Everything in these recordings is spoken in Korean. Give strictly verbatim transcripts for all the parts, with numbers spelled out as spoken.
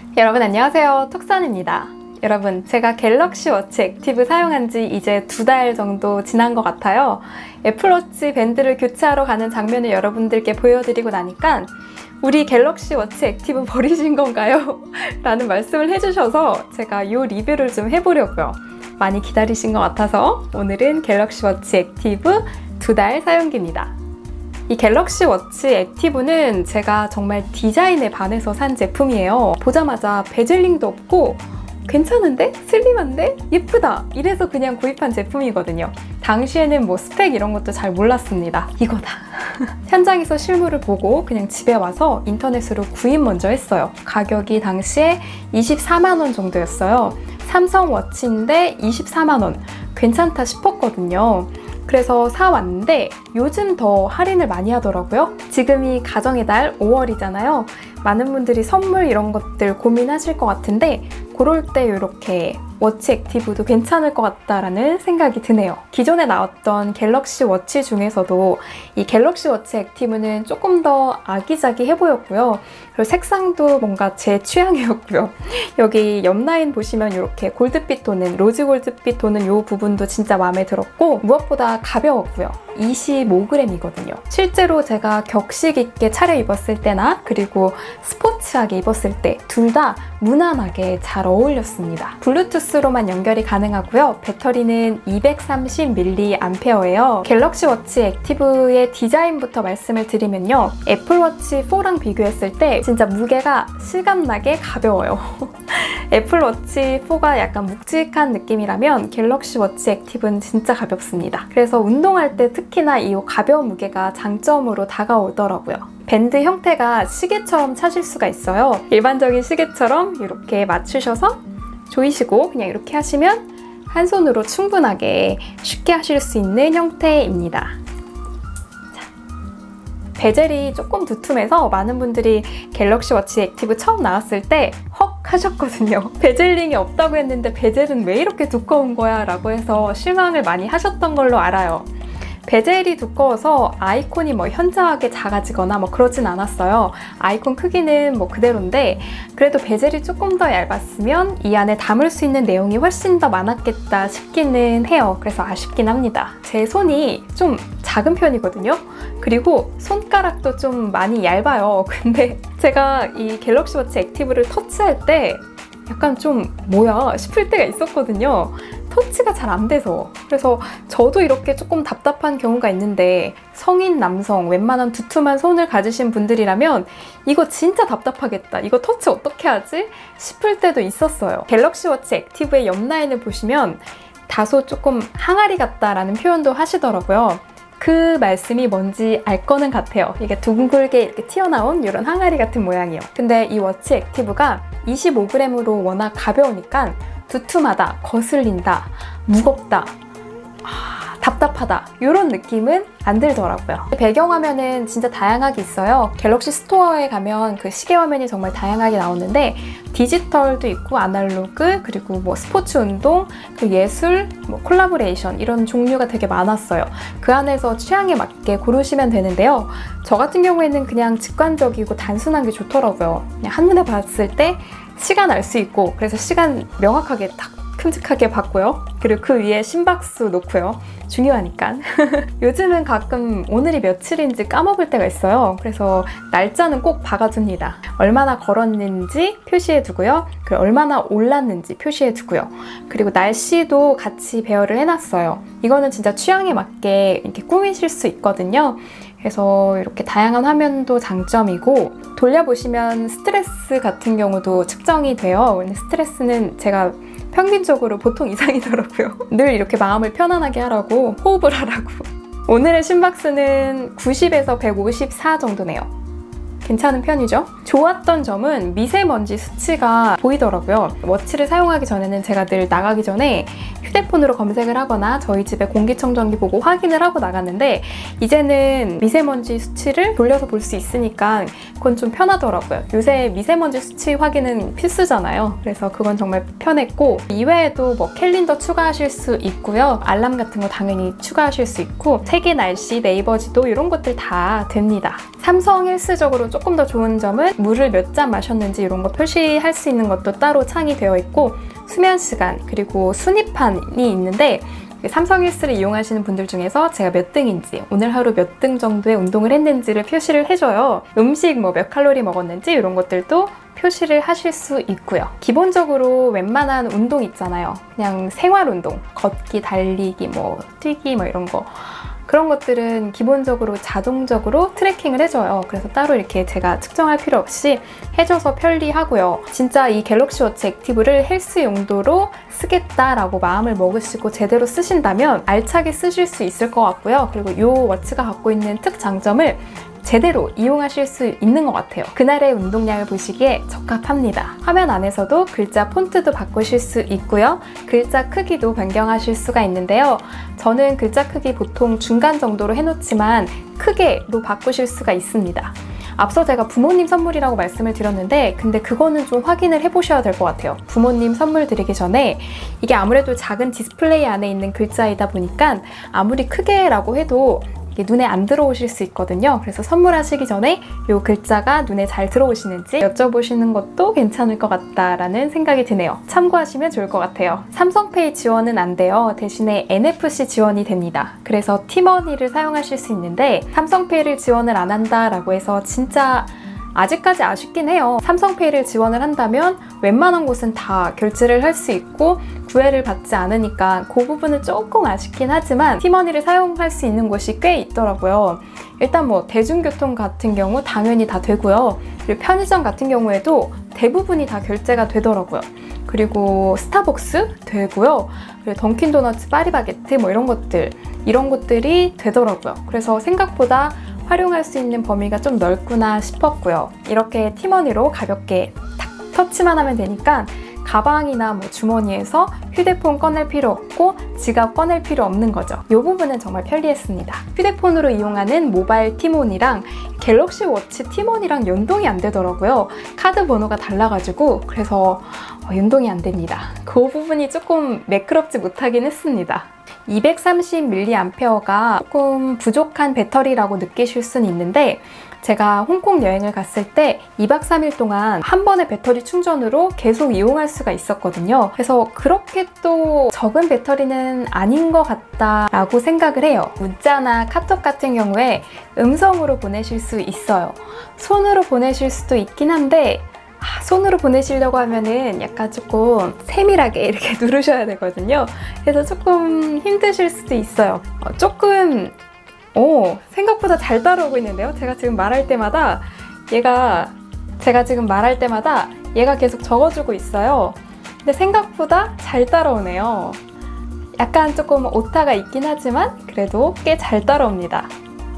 여러분 안녕하세요, 톡선입니다. 여러분, 제가 갤럭시 워치 액티브 사용한 지 이제 두 달 정도 지난 것 같아요. 애플워치 밴드를 교체하러 가는 장면을 여러분들께 보여드리고 나니까 우리 갤럭시 워치 액티브 버리신 건가요? 라는 말씀을 해주셔서 제가 이 리뷰를 좀 해보려고요. 많이 기다리신 것 같아서 오늘은 갤럭시 워치 액티브 두 달 사용기입니다. 이 갤럭시 워치 액티브는 제가 정말 디자인에 반해서 산 제품이에요. 보자마자 베젤링도 없고 괜찮은데? 슬림한데? 예쁘다! 이래서 그냥 구입한 제품이거든요. 당시에는 뭐 스펙 이런 것도 잘 몰랐습니다. 이거다! 현장에서 실물을 보고 그냥 집에 와서 인터넷으로 구입 먼저 했어요. 가격이 당시에 이십사만 원 정도였어요. 삼성 워치인데 이십사만 원. 괜찮다 싶었거든요. 그래서 사왔는데 요즘 더 할인을 많이 하더라고요. 지금이 가정의 달 오월이잖아요. 많은 분들이 선물 이런 것들 고민하실 것 같은데 그럴 때 이렇게 워치 액티브도 괜찮을 것 같다라는 생각이 드네요. 기존에 나왔던 갤럭시 워치 중에서도 이 갤럭시 워치 액티브는 조금 더 아기자기해 보였고요. 그리고 색상도 뭔가 제 취향이었고요. 여기 옆 라인 보시면 이렇게 골드빛 도는, 로즈 골드빛 도는 이 부분도 진짜 마음에 들었고 무엇보다 가벼웠고요. 이십오 그램이거든요. 실제로 제가 격식 있게 차려입었을 때나 그리고 스포츠하게 입었을 때 둘 다 무난하게 잘 어울렸습니다. 블루투스로만 연결이 가능하고요. 배터리는 이백삼십 밀리앰페어예요. 갤럭시 워치 액티브의 디자인부터 말씀을 드리면요. 애플워치 포랑 비교했을 때 진짜 무게가 실감나게 가벼워요. 애플워치 포가 약간 묵직한 느낌이라면 갤럭시 워치 액티브는 진짜 가볍습니다. 그래서 운동할 때 특히나 이 가벼운 무게가 장점으로 다가오더라고요. 밴드 형태가 시계처럼 차실 수가 있어요. 일반적인 시계처럼 이렇게 맞추셔서 조이시고 그냥 이렇게 하시면 한 손으로 충분하게 쉽게 하실 수 있는 형태입니다. 자, 베젤이 조금 두툼해서 많은 분들이 갤럭시 워치 액티브 처음 나왔을 때 헉 하셨거든요. 베젤링이 없다고 했는데 베젤은 왜 이렇게 두꺼운 거야? 라고 해서 실망을 많이 하셨던 걸로 알아요. 베젤이 두꺼워서 아이콘이 뭐 현저하게 작아지거나 뭐 그러진 않았어요. 아이콘 크기는 뭐 그대로인데 그래도 베젤이 조금 더 얇았으면 이 안에 담을 수 있는 내용이 훨씬 더 많았겠다 싶기는 해요. 그래서 아쉽긴 합니다. 제 손이 좀 작은 편이거든요. 그리고 손가락도 좀 많이 얇아요. 근데 제가 이 갤럭시 워치 액티브를 터치할 때 약간 좀 뭐야 싶을 때가 있었거든요. 터치가 잘 안 돼서. 그래서 저도 이렇게 조금 답답한 경우가 있는데 성인 남성, 웬만한 두툼한 손을 가지신 분들이라면 이거 진짜 답답하겠다. 이거 터치 어떻게 하지? 싶을 때도 있었어요. 갤럭시 워치 액티브의 옆 라인을 보시면 다소 조금 항아리 같다라는 표현도 하시더라고요. 그 말씀이 뭔지 알 거는 같아요. 이게 둥글게 이렇게 튀어나온 이런 항아리 같은 모양이에요. 근데 이 워치 액티브가 이십오 그램으로 워낙 가벼우니까 두툼하다, 거슬린다, 무겁다, 아, 답답하다 이런 느낌은 안 들더라고요. 배경화면은 진짜 다양하게 있어요. 갤럭시 스토어에 가면 그 시계 화면이 정말 다양하게 나오는데 디지털도 있고 아날로그, 그리고 뭐 스포츠 운동, 그 예술, 뭐 콜라보레이션 이런 종류가 되게 많았어요. 그 안에서 취향에 맞게 고르시면 되는데요. 저 같은 경우에는 그냥 직관적이고 단순한 게 좋더라고요. 그냥 한눈에 봤을 때 시간 알 수 있고 그래서 시간 명확하게 딱 큼직하게 봤고요. 그리고 그 위에 심박수 놓고요. 중요하니까. 요즘은 가끔 오늘이 며칠인지 까먹을 때가 있어요. 그래서 날짜는 꼭 박아줍니다. 얼마나 걸었는지 표시해두고요. 그리고 얼마나 올랐는지 표시해두고요. 그리고 날씨도 같이 배열을 해놨어요. 이거는 진짜 취향에 맞게 이렇게 꾸미실 수 있거든요. 그래서 이렇게 다양한 화면도 장점이고 돌려보시면 스트레스 같은 경우도 측정이 돼요. 근데 스트레스는 제가 평균적으로 보통 이상이더라고요. 늘 이렇게 마음을 편안하게 하라고, 호흡을 하라고. 오늘의 심박수는 구십에서 백오십사 정도네요. 괜찮은 편이죠? 좋았던 점은 미세먼지 수치가 보이더라고요. 워치를 사용하기 전에는 제가 늘 나가기 전에 휴대폰으로 검색을 하거나 저희 집에 공기청정기 보고 확인을 하고 나갔는데 이제는 미세먼지 수치를 돌려서 볼 수 있으니까 그건 좀 편하더라고요. 요새 미세먼지 수치 확인은 필수잖아요. 그래서 그건 정말 편했고 이외에도 뭐 캘린더 추가하실 수 있고요. 알람 같은 거 당연히 추가하실 수 있고 세계 날씨, 네이버 지도 이런 것들 다 됩니다. 삼성 헬스적으로 조금 더 좋은 점은 물을 몇 잔 마셨는지 이런 거 표시할 수 있는 것도 따로 창이 되어 있고 수면 시간 그리고 순위판이 있는데 삼성 헬스를 이용하시는 분들 중에서 제가 몇 등인지 오늘 하루 몇 등 정도의 운동을 했는지를 표시를 해줘요. 음식 뭐 몇 칼로리 먹었는지 이런 것들도 표시를 하실 수 있고요. 기본적으로 웬만한 운동 있잖아요. 그냥 생활 운동, 걷기, 달리기, 뭐 뛰기 뭐 이런 거 그런 것들은 기본적으로 자동적으로 트래킹을 해줘요. 그래서 따로 이렇게 제가 측정할 필요 없이 해줘서 편리하고요. 진짜 이 갤럭시 워치 액티브를 헬스 용도로 쓰겠다라고 마음을 먹으시고 제대로 쓰신다면 알차게 쓰실 수 있을 것 같고요. 그리고 이 워치가 갖고 있는 특장점을 제대로 이용하실 수 있는 것 같아요. 그날의 운동량을 보시기에 적합합니다. 화면 안에서도 글자 폰트도 바꾸실 수 있고요. 글자 크기도 변경하실 수가 있는데요. 저는 글자 크기 보통 중간 정도로 해놓지만 크게로 바꾸실 수가 있습니다. 앞서 제가 부모님 선물이라고 말씀을 드렸는데 근데 그거는 좀 확인을 해보셔야 될 것 같아요. 부모님 선물 드리기 전에 이게 아무래도 작은 디스플레이 안에 있는 글자이다 보니까 아무리 크게라고 해도 눈에 안 들어오실 수 있거든요. 그래서 선물하시기 전에 이 글자가 눈에 잘 들어오시는지 여쭤보시는 것도 괜찮을 것 같다라는 생각이 드네요. 참고하시면 좋을 것 같아요. 삼성페이 지원은 안 돼요. 대신에 엔에프씨 지원이 됩니다. 그래서 티머니를 사용하실 수 있는데 삼성페이를 지원을 안 한다라고 해서 진짜 아직까지 아쉽긴 해요. 삼성페이를 지원을 한다면 웬만한 곳은 다 결제를 할 수 있고 구애를 받지 않으니까 그 부분은 조금 아쉽긴 하지만 티머니를 사용할 수 있는 곳이 꽤 있더라고요. 일단 뭐 대중교통 같은 경우 당연히 다 되고요. 그리고 편의점 같은 경우에도 대부분이 다 결제가 되더라고요. 그리고 스타벅스 되고요. 그리고 던킨도너츠, 파리바게트 뭐 이런 것들 이런 것들이 되더라고요. 그래서 생각보다 활용할 수 있는 범위가 좀 넓구나 싶었고요. 이렇게 티머니로 가볍게 탁 터치만 하면 되니까 가방이나 뭐 주머니에서 휴대폰 꺼낼 필요 없고 지갑 꺼낼 필요 없는 거죠. 이 부분은 정말 편리했습니다. 휴대폰으로 이용하는 모바일 티몬이랑 갤럭시 워치 티몬이랑 연동이 안 되더라고요. 카드 번호가 달라가지고 그래서 어, 연동이 안 됩니다. 그 부분이 조금 매끄럽지 못하긴 했습니다. 이백삼십 밀리앰페어가 조금 부족한 배터리라고 느끼실 수는 있는데 제가 홍콩 여행을 갔을 때 이박 삼일 동안 한 번의 배터리 충전으로 계속 이용할 수가 있었거든요. 그래서 그렇게 또 적은 배터리는 아닌 것 같다라고 생각을 해요. 문자나 카톡 같은 경우에 음성으로 보내실 수 있어요. 손으로 보내실 수도 있긴 한데 아, 손으로 보내시려고 하면은 약간 조금 세밀하게 이렇게 누르셔야 되거든요. 그래서 조금 힘드실 수도 있어요. 어, 조금 오, 생각보다 잘 따라오고 있는데요. 제가 지금 말할 때마다 얘가 제가 지금 말할 때마다 얘가 계속 적어주고 있어요. 근데 생각보다 잘 따라오네요. 약간 조금 오타가 있긴 하지만 그래도 꽤 잘 따라옵니다.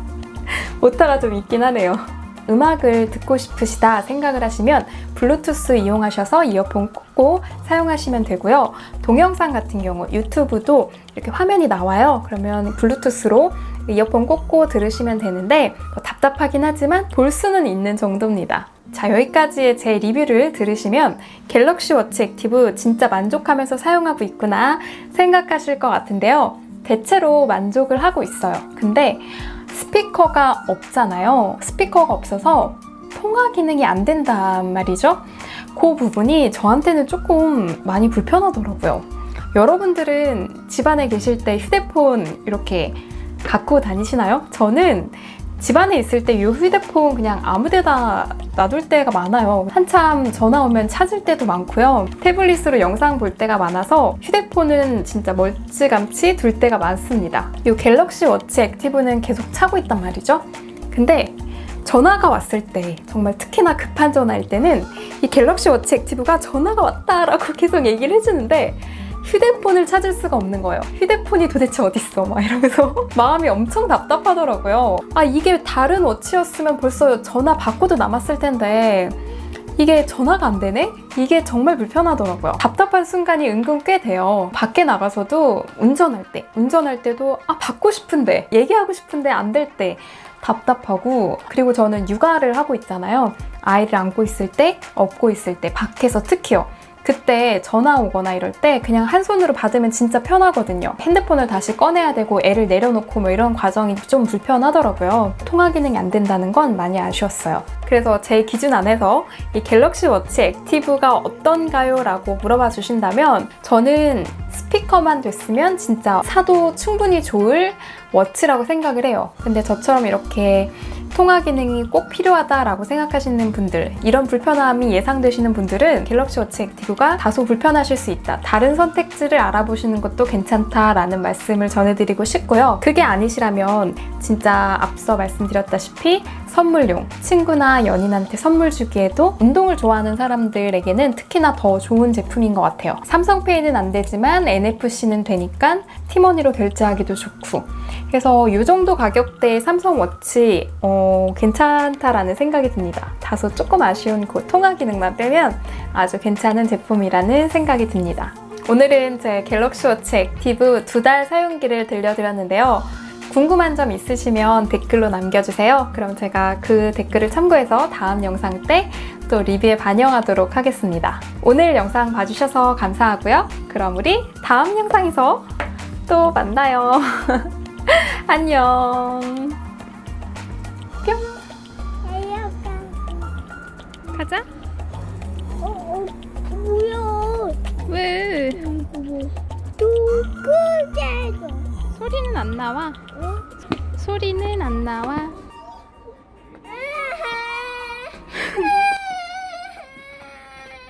오타가 좀 있긴 하네요. 음악을 듣고 싶으시다 생각을 하시면 블루투스 이용하셔서 이어폰 꽂고 사용하시면 되고요. 동영상 같은 경우 유튜브도 이렇게 화면이 나와요. 그러면 블루투스로 이어폰 꽂고 들으시면 되는데 더 답답하긴 하지만 볼 수는 있는 정도입니다. 자, 여기까지의 제 리뷰를 들으시면 갤럭시 워치 액티브 진짜 만족하면서 사용하고 있구나 생각하실 것 같은데요. 대체로 만족을 하고 있어요. 근데 스피커가 없잖아요. 스피커가 없어서 통화 기능이 안 된단 말이죠. 그 부분이 저한테는 조금 많이 불편하더라고요. 여러분들은 집안에 계실 때 휴대폰 이렇게 갖고 다니시나요? 저는 집안에 있을 때 이 휴대폰 그냥 아무 데다 놔둘 때가 많아요. 한참 전화 오면 찾을 때도 많고요. 태블릿으로 영상 볼 때가 많아서 휴대폰은 진짜 멀찌감치 둘 때가 많습니다. 이 갤럭시 워치 액티브는 계속 차고 있단 말이죠. 근데 전화가 왔을 때, 정말 특히나 급한 전화일 때는 이 갤럭시 워치 액티브가 전화가 왔다라고 계속 얘기를 해주는데 휴대폰을 찾을 수가 없는 거예요. 휴대폰이 도대체 어딨어? 막 이러면서 마음이 엄청 답답하더라고요. 아, 이게 다른 워치였으면 벌써 전화 받고도 남았을 텐데 이게 전화가 안 되네? 이게 정말 불편하더라고요. 답답한 순간이 은근 꽤 돼요. 밖에 나가서도 운전할 때, 운전할 때도 아, 받고 싶은데, 얘기하고 싶은데 안 될 때 답답하고, 그리고 저는 육아를 하고 있잖아요. 아이를 안고 있을 때, 업고 있을 때, 밖에서 특히요. 그때 전화 오거나 이럴 때 그냥 한 손으로 받으면 진짜 편하거든요. 핸드폰을 다시 꺼내야 되고 애를 내려놓고 뭐 이런 과정이 좀 불편하더라고요. 통화 기능이 안 된다는 건 많이 아쉬웠어요. 그래서 제 기준 안에서 이 갤럭시 워치 액티브가 어떤가요? 라고 물어봐 주신다면 저는 스피커만 됐으면 진짜 사도 충분히 좋을 워치라고 생각을 해요. 근데 저처럼 이렇게 통화 기능이 꼭 필요하다라고 생각하시는 분들, 이런 불편함이 예상되시는 분들은 갤럭시 워치 액티브가 다소 불편하실 수 있다. 다른 선택지를 알아보시는 것도 괜찮다라는 말씀을 전해드리고 싶고요. 그게 아니시라면 진짜 앞서 말씀드렸다시피 선물용, 친구나 연인한테 선물 주기에도 운동을 좋아하는 사람들에게는 특히나 더 좋은 제품인 것 같아요. 삼성페이는 안 되지만 엔에프씨는 되니까 티머니로 결제하기도 좋고, 그래서 이 정도 가격대의 삼성 워치 어, 괜찮다라는 생각이 듭니다. 다소 조금 아쉬운 그 통화 기능만 빼면 아주 괜찮은 제품이라는 생각이 듭니다. 오늘은 제 갤럭시 워치 액티브 두 달 사용기를 들려드렸는데요. 궁금한 점 있으시면 댓글로 남겨주세요. 그럼 제가 그 댓글을 참고해서 다음 영상 때 또 리뷰에 반영하도록 하겠습니다. 오늘 영상 봐주셔서 감사하고요. 그럼 우리 다음 영상에서 또 만나요. 안녕. 뿅. 가자. 어, 어, 뭐야? 왜? 누구세요? 소리는 안 나와. 어? 소리는 안 나와.